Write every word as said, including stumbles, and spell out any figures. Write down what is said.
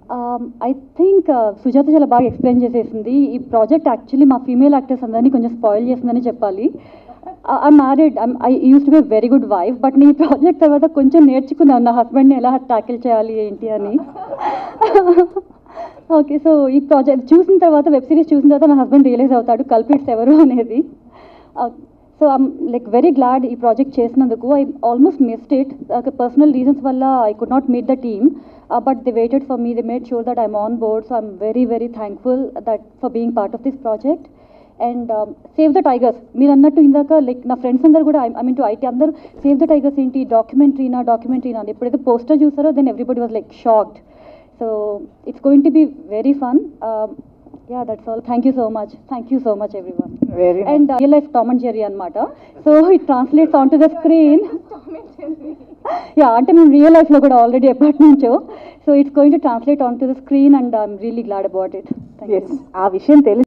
I think Sujatha చాలా బాగా explain చేసేసింది. ఈ ప్రాజెక్ట్ యాక్చువల్లీ మా ఫీమేల్ యాక్టర్స్ అందరినీ కొంచెం స్పాయిల్ చేసిందని చెప్పాలి. I married, I use to be very good wife, but నేను ఈ ప్రాజెక్ట్ తర్వాత కొంచెం నేర్చుకున్నాను నా హస్బెండ్ని ఎలా ట్యాకిల్ చేయాలి ఏంటి అని. ఓకే, సో ఈ ప్రాజెక్ట్ చూసిన తర్వాత, వెబ్ సిరీస్ చూసిన తర్వాత నా హస్బెండ్ రియలైజ్ అవుతాడు కల్పిట్స్ ఎవరు అనేది. So I'm like very glad ఈ ప్రాజెక్ట్ చేసినందుకు. I almost missed it, personal reasons వల్ల I could not meet the team, but they waited for me, they made sure that I'm on board. So I'm very very thankful that for being part of this project. And save the tigers, మీరు అన్నట్టు ఇందాక like నా friends అందరు కూడా I mean to IT అందరూ save the tigers ఏంటి, డాక్యుమెంటరీనా డాక్యుమెంటరీనా అని ఎప్పుడైతే పోస్టర్ చూసారో then everybody was like shocked. So it's going to be very fun. Yeah, that's all. Thank you so much. Thank you so much, everyone. Very nice. And uh, real life Tom and Jerry anamata. So it translates onto the screen. Tom and Jerry. Yeah, ante మేము real life lo kuda already ఎప్పటి నుంచో. So it's going to translate onto the screen, and I'm really glad about it. Thank yes. you. ఆ విషయం తెలుసు.